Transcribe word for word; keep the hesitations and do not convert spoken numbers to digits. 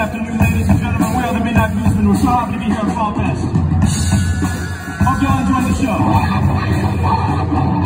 afternoon, ladies and gentlemen. We are the Midnight Bluesmen. We're so happy to be here at FallFest. Hope y'all enjoy the show.